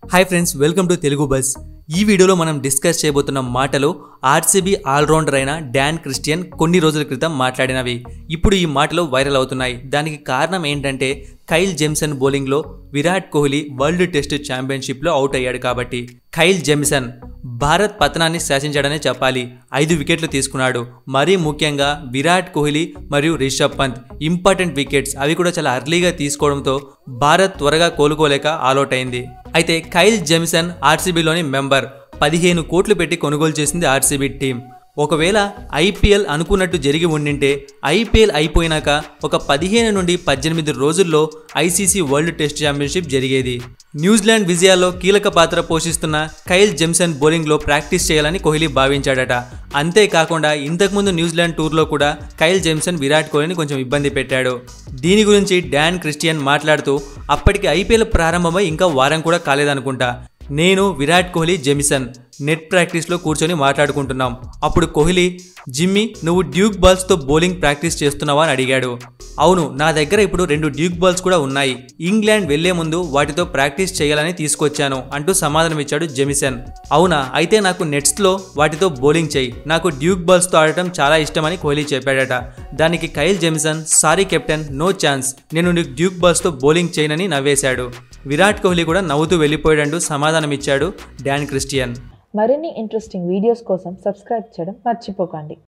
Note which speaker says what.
Speaker 1: Hi friends, welcome to Telugu bus. ఈ వీడియోలో మనం డిస్కస్ చేయబోతున్న మాటలు ఆర్సీబీ ఆల్రౌండర్ అయిన డాన్ క్రిస్టియన్ కొన్ని రోజుల క్రితం మాట్లాడినవి ఇప్పుడు ఈ మాటలు వైరల్ అవుతున్నాయి. దానికి కారణం ఏంటంటే కైల్ జెమిసన్ బౌలింగ్లో విరాట్ కోహ్లీ వరల్డ్ టెస్ట్ ఛాంపియన్షిప్లో అవుట్ అయ్యాడు కాబట్టి. కైల్ జెమిసన్ భారత్ పతనాన్ని శాసించాడనే చెప్పాలి. 5 వికెట్లు తీసుకున్నాడు. మరీ ముఖ్యంగా విరాట్ కోహ్లీ మరియు రిషబ్ పంత్ ఇంపార్టెంట్ వికెట్స్ అవి కూడా చాలా అర్లీగా తీసుకోవడంతో భారత్ త్వరగా కోలుకోలేక ఆల్అౌట్ అయింది. అయితే కైల్ జెమిసన్ ఆర్సీబీలోని మెంబర్. 15 కోట్లు పెట్టి కొనుగోలు చేసింది ఆర్సీబీ టీం. ఒకవేళ ఐపీఎల్ అనుకున్నట్టు జరిగి ఉండింటే ఐపీఎల్ అయిపోయినాక ఒక 15 నుండి 18 రోజుల్లో ఐసీసీ వరల్డ్ టెస్ట్ ఛాంపియన్షిప్ జరిగేది. న్యూజిలాండ్ విజయాల్లో కీలక పాత్ర పోషిస్తున్న కైల్ జెమిసన్ బౌలింగ్లో ప్రాక్టీస్ చేయాలని కోహ్లీ భావించాడట. అంతేకాకుండా ఇంతకుముందు న్యూజిలాండ్ టూర్లో కూడా కైల్ జెమిసన్ విరాట్ కోహ్లీని కొంచెం ఇబ్బంది పెట్టాడు. దీని గురించి డాన్ క్రిస్టియన్ మాట్లాడుతూ, అప్పటికి ఐపీఎల్ ప్రారంభమై ఇంకా వారం కూడా కాలేదనుకుంటా, నేను విరాట్ కోహ్లీ జెమిసన్ నెట్ ప్రాక్టీస్లో కూర్చొని మాట్లాడుకుంటున్నాం. అప్పుడు కోహ్లీ, జిమ్మీ నువ్వు డ్యూక్ బాల్స్తో బౌలింగ్ ప్రాక్టీస్ చేస్తున్నావా అని అడిగాడు. అవును, నా దగ్గర ఇప్పుడు 2 డ్యూక్ బాల్స్ కూడా ఉన్నాయి. ఇంగ్లాండ్ వెళ్లే ముందు వాటితో ప్రాక్టీస్ చేయాలని తీసుకొచ్చాను అంటూ సమాధానం ఇచ్చాడు జెమిసన్. అవునా, అయితే నాకు నెట్స్లో వాటితో బౌలింగ్ చేయి, నాకు డ్యూక్ బాల్స్తో ఆడటం చాలా ఇష్టమని కోహ్లీ చెప్పాడట. దానికి Kyle Jamieson, sorry captain, no chance, నేను నీకు డ్యూక్ బాల్స్తో బౌలింగ్ చేయనని నవ్వేశాడు. విరాట్ కోహ్లీ కూడా నవ్వుతూ వెళ్ళిపోయాడంటూ సమాధానం ఇచ్చాడు డాన్ క్రిస్టియన్.
Speaker 2: మరిన్ని ఇంట్రెస్టింగ్ వీడియోస్ కోసం సబ్స్క్రైబ్ చేయడం మర్చిపోకండి.